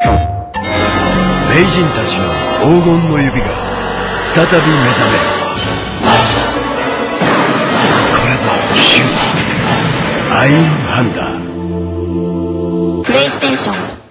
名人たちの黄金の指が再び目覚める。これぞシューティングアインハンダー。 プレイステーション